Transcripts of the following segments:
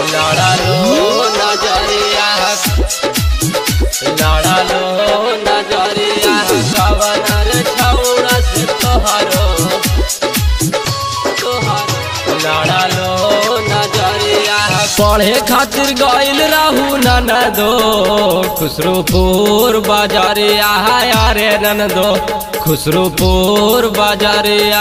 लड़ा लो नजरिया लड़ा लो नजरिया कवनर छौड़ा से तोहरो लड़ा लो नजरिया। पढ़े खातिर गइल रहू ननदो खुसरूपुर बाजारिया यारे ननदो खुसरूपुर बाजारिया।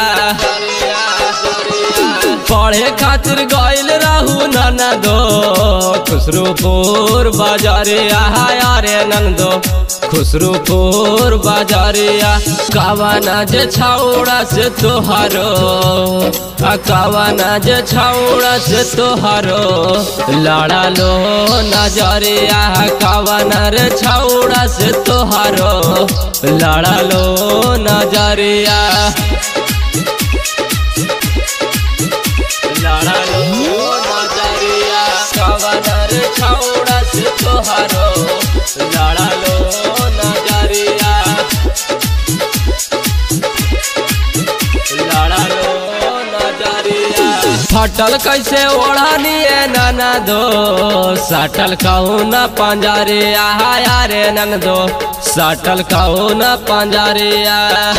पढ़े खातिर गइल रहू ननदो खुसरूपुर बाजारिया यारे ननदो खुसरूपुर बाजारिया। कवना जे छौड़ा से तोहरो कवना जे छौड़ा से तोहरो लड़ा लो नजरिया कवना रे छौड़ा से तोहरो लड़ा लो नजरिया लड़ा लो नजरिया कवना रे छौड़ा से तोहरो लड़ा लो नजरिया लड़ा लो नजरिया। फटल कैसे ओढ़नी ननदो सटल कहू न पंजरिया यारे ननदो सटल कहू न पंजरिया।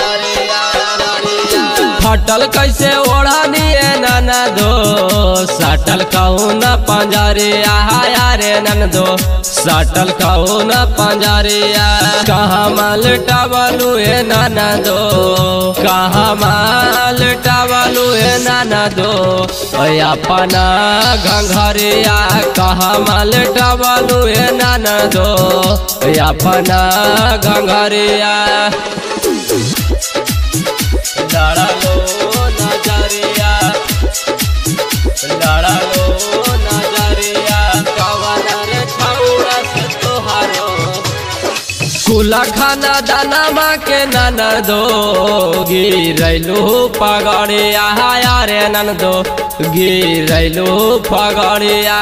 फटल कैसे ओढ़नी ननदो सटल कहू न पंजरिया यारे ननदो सटल कहू न पंजरिया। कहाँ माल टावलू ननदो कहाँ माल टावलू ननदो अपना घंघरिया कहाँ माल टावलू ननदो अपना घंघरिया लड़ा लो नजरिया लड़ा लो नजरिया कवना रे छौड़ा से तोहरो कुला खाना दाना माँ के ननदो गिरैलू पगड़िया यारे ननदो गिरैलू पगड़िया।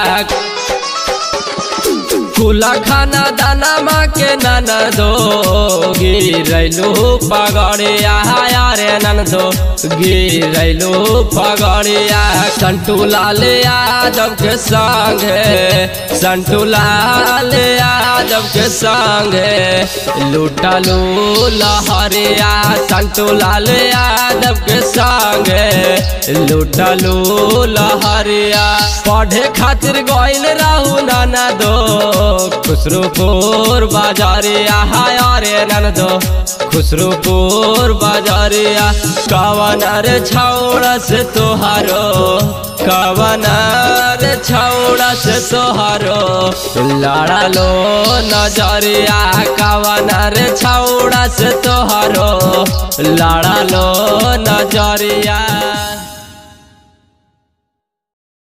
कुला खाना दाना माँ के ननदो गिरैलू पगड़िया यारे ननदो गिरैलू पगड़िया। संटू लाल यादव के संगे संटू लाल यादव के संगे लूटलू लहरिया संटू लाल यादव के संगे लूटलू लहरिया। पढ़े खातिर गइल रहू ननदो खुसरूपुर बाजारिया यारे ननदो खुसरूपुर बाजारिया। कवना रे छौड़ा से तोहरो कवना रे छौड़ा से तोहरो लड़ा लो नजरिया कवना रे छौड़ा से तोहरो लड़ा लो नजरिया।